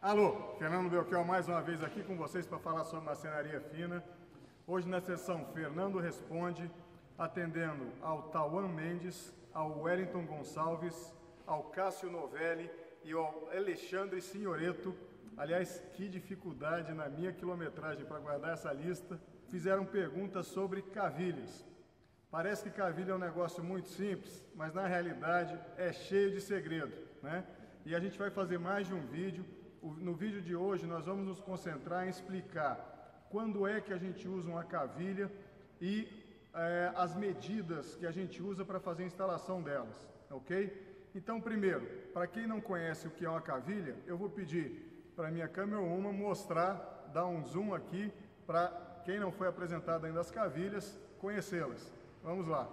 Alô, Fernando Belchior mais uma vez aqui com vocês para falar sobre marcenaria fina. Hoje na sessão Fernando Responde, atendendo ao Tauan Mendes, ao Wellington Gonçalves, ao Cássio Novelli e ao Alexandre Signoreto. Aliás, que dificuldade na minha quilometragem para guardar essa lista. Fizeram perguntas sobre cavilhas. Parece que cavilha é um negócio muito simples, mas na realidade é cheio de segredo, né? E a gente vai fazer mais de um vídeo. No vídeo de hoje nós vamos nos concentrar em explicar quando é que a gente usa uma cavilha e as medidas que a gente usa para fazer a instalação delas, ok? Então, primeiro, para quem não conhece o que é uma cavilha, eu vou pedir para a minha câmera uma mostrar, dar um zoom aqui para quem não foi apresentado ainda as cavilhas, conhecê-las. Vamos lá.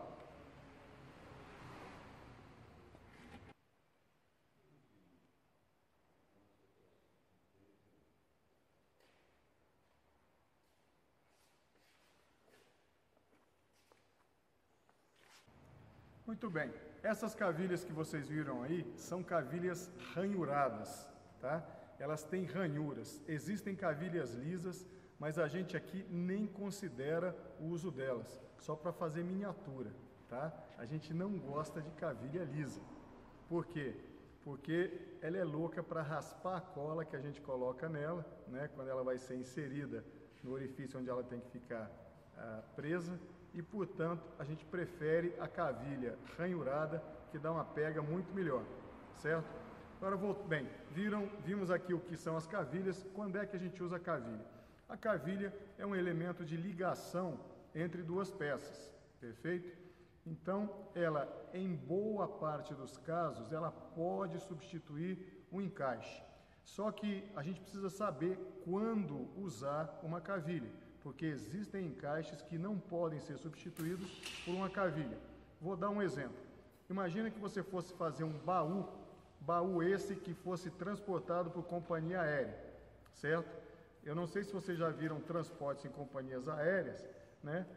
Muito bem, essas cavilhas que vocês viram aí são cavilhas ranhuradas, tá? Elas têm ranhuras. Existem cavilhas lisas, mas a gente aqui nem considera o uso delas, só para fazer miniatura, tá? A gente não gosta de cavilha lisa. Por quê? Porque ela é louca para raspar a cola que a gente coloca nela, né? Quando ela vai ser inserida no orifício onde ela tem que ficar presa. E, portanto, a gente prefere a cavilha ranhurada, que dá uma pega muito melhor, certo? Agora, bem, vimos aqui o que são as cavilhas. Quando é que a gente usa a cavilha? A cavilha é um elemento de ligação entre duas peças, perfeito? Então, ela, em boa parte dos casos, ela pode substituir um encaixe. Só que a gente precisa saber quando usar uma cavilha, porque existem encaixes que não podem ser substituídos por uma cavilha. Vou dar um exemplo. Imagina que você fosse fazer um baú esse que fosse transportado por companhia aérea, certo? Eu não sei se vocês já viram transportes em companhias aéreas, né?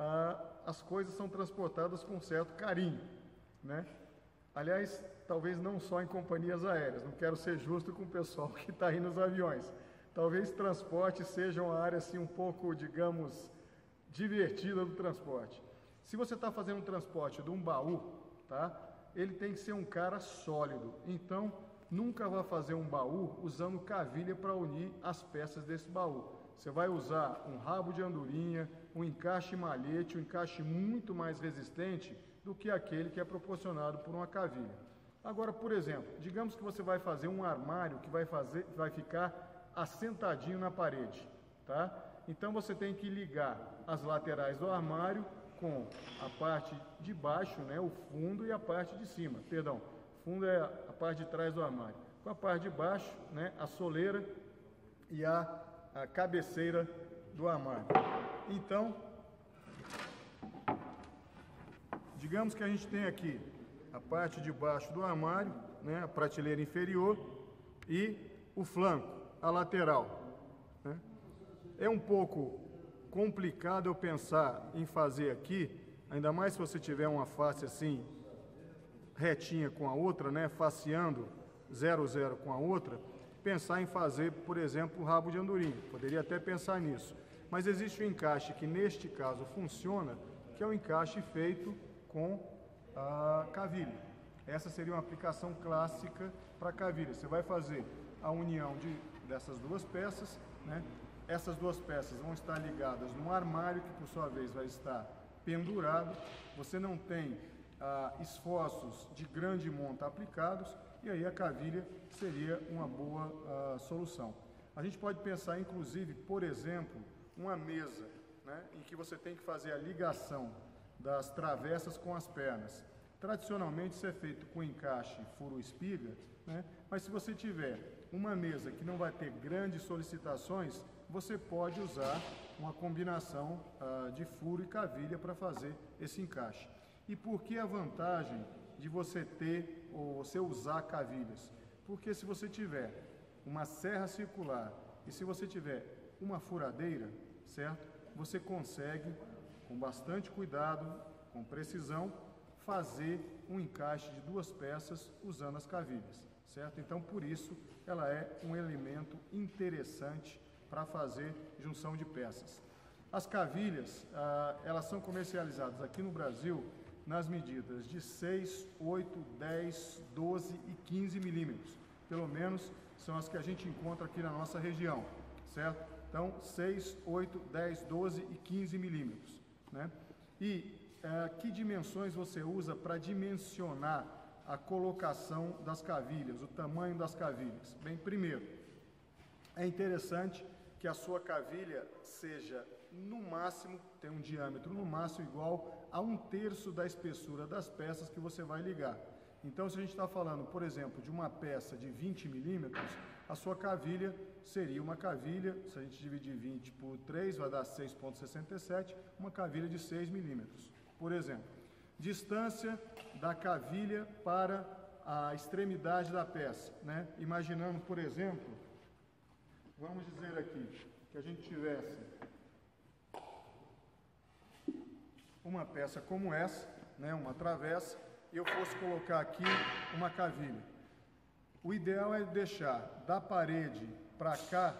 As coisas são transportadas com certo carinho, né? Aliás, talvez não só em companhias aéreas, não quero ser justo com o pessoal que está aí nos aviões. Talvez transporte seja uma área assim um pouco, digamos, divertida do transporte. Se você está fazendo um transporte de um baú, tá? Ele tem que ser um cara sólido. Então, nunca vá fazer um baú usando cavilha para unir as peças desse baú. Você vai usar um rabo de andorinha, um encaixe malhete, um encaixe muito mais resistente do que aquele que é proporcionado por uma cavilha. Agora, por exemplo, digamos que você vai fazer um armário que vai ficar assentadinho na parede, tá? Então você tem que ligar as laterais do armário com a parte de baixo, né, o fundo, e a parte de cima. Perdão, fundo é a parte de trás do armário. Com a parte de baixo, né, a soleira e a cabeceira do armário. Então, digamos que a gente tem aqui a parte de baixo do armário, né, a prateleira inferior e o flanco, a lateral, né? É um pouco complicado eu pensar em fazer aqui, ainda mais se você tiver uma face assim retinha com a outra, né, faceando 0,0 com a outra, pensar em fazer, por exemplo, o rabo de andorinha. Poderia até pensar nisso. Mas existe um encaixe que neste caso funciona, que é o encaixe feito com a cavilha. Essa seria uma aplicação clássica para cavilha. Você vai fazer a união dessas duas peças, né? Essas duas peças vão estar ligadas num armário que, por sua vez, vai estar pendurado. Você não tem esforços de grande monta aplicados, e aí a cavilha seria uma boa solução. A gente pode pensar, inclusive, por exemplo, uma mesa, né, em que você tem que fazer a ligação das travessas com as pernas. Tradicionalmente isso é feito com encaixe furo-espiga, né? Mas se você tiver uma mesa que não vai ter grandes solicitações, você pode usar uma combinação de furo e cavilha para fazer esse encaixe. E por que a vantagem de você ter ou você usar cavilhas? Porque se você tiver uma serra circular e se você tiver uma furadeira, certo? Você consegue, com bastante cuidado, com precisão, fazer um encaixe de duas peças usando as cavilhas. certo? Então, por isso, ela é um elemento interessante para fazer junção de peças. As cavilhas, elas são comercializadas aqui no Brasil nas medidas de 6, 8, 10, 12 e 15 milímetros. Pelo menos são as que a gente encontra aqui na nossa região, certo? Então, 6, 8, 10, 12 e 15 milímetros, né? E que dimensões você usa para dimensionar a colocação das cavilhas, o tamanho das cavilhas? Bem, primeiro, é interessante que a sua cavilha seja, no máximo, tem um diâmetro no máximo igual a 1/3 da espessura das peças que você vai ligar. Então, se a gente está falando, por exemplo, de uma peça de 20 milímetros, a sua cavilha seria uma cavilha, se a gente dividir 20 por 3, vai dar 6,67, uma cavilha de 6 milímetros, por exemplo. Distância da cavilha para a extremidade da peça, né? Imaginando, por exemplo, vamos dizer aqui, que a gente tivesse uma peça como essa, né, uma travessa, e eu fosse colocar aqui uma cavilha. O ideal é deixar da parede para cá,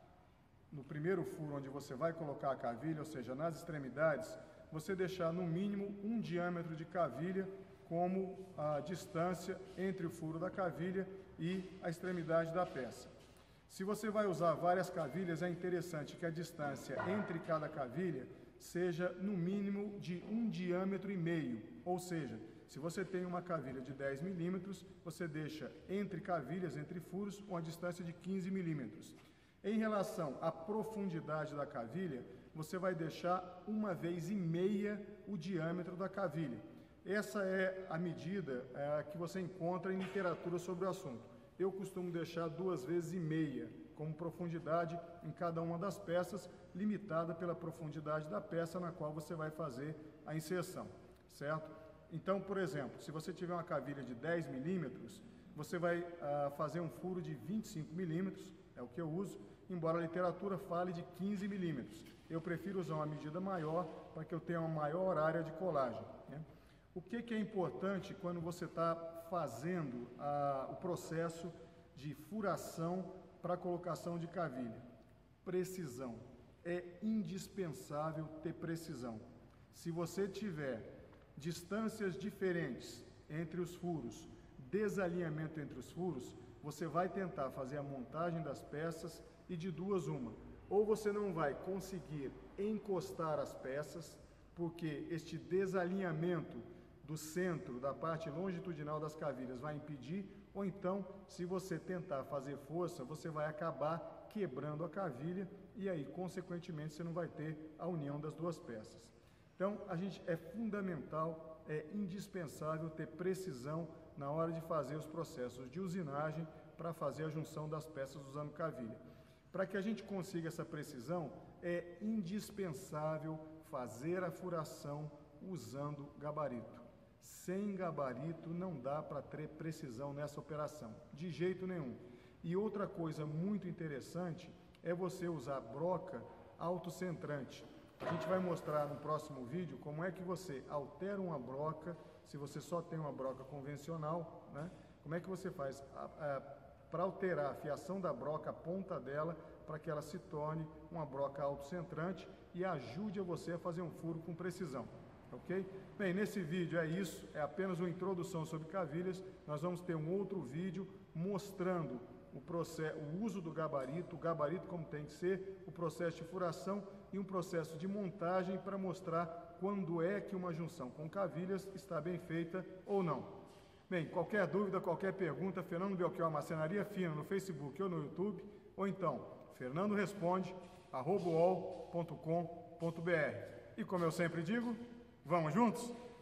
no primeiro furo onde você vai colocar a cavilha, ou seja, nas extremidades, você deixar no mínimo um diâmetro de cavilha como a distância entre o furo da cavilha e a extremidade da peça. Se você vai usar várias cavilhas, é interessante que a distância entre cada cavilha seja no mínimo de 1,5 diâmetro, ou seja, se você tem uma cavilha de 10 milímetros, você deixa entre cavilhas, entre furos, uma distância de 15 milímetros. Em relação à profundidade da cavilha, você vai deixar 1,5 vezes o diâmetro da cavilha. Essa é a medida que você encontra em literatura sobre o assunto. Eu costumo deixar 2,5 vezes como profundidade em cada uma das peças, limitada pela profundidade da peça na qual você vai fazer a inserção, certo? Então, por exemplo, se você tiver uma cavilha de 10 milímetros, você vai fazer um furo de 25 milímetros, é o que eu uso, embora a literatura fale de 15 milímetros. Eu prefiro usar uma medida maior para que eu tenha uma maior área de colagem, né? O que é importante quando você está fazendo o processo de furação para a colocação de cavilha? Precisão. É indispensável ter precisão. Se você tiver distâncias diferentes entre os furos, desalinhamento entre os furos, você vai tentar fazer a montagem das peças e de duas uma. Ou você não vai conseguir encostar as peças, porque este desalinhamento do centro, da parte longitudinal das cavilhas vai impedir, ou então, se você tentar fazer força, você vai acabar quebrando a cavilha e aí, consequentemente, você não vai ter a união das duas peças. Então, é fundamental, é indispensável ter precisão na hora de fazer os processos de usinagem para fazer a junção das peças usando cavilha. Para que a gente consiga essa precisão, é indispensável fazer a furação usando gabarito. Sem gabarito não dá para ter precisão nessa operação, de jeito nenhum. E outra coisa muito interessante é você usar broca autocentrante. A gente vai mostrar no próximo vídeo como é que você altera uma broca, se você só tem uma broca convencional, né? Como é que você faz para alterar a fiação da broca, a ponta dela, para que ela se torne uma broca autocentrante e ajude a você a fazer um furo com precisão. Ok? Bem, nesse vídeo é isso, é apenas uma introdução sobre cavilhas. Nós vamos ter um outro vídeo mostrando o uso do gabarito, o gabarito como tem que ser, o processo de furação e um processo de montagem para mostrar quando é que uma junção com cavilhas está bem feita ou não. Bem, qualquer dúvida, qualquer pergunta, Fernando Belchior Marcenaria Fina no Facebook ou no YouTube, ou então, fernandoresponde@uol.com.br. E como eu sempre digo, vamos juntos?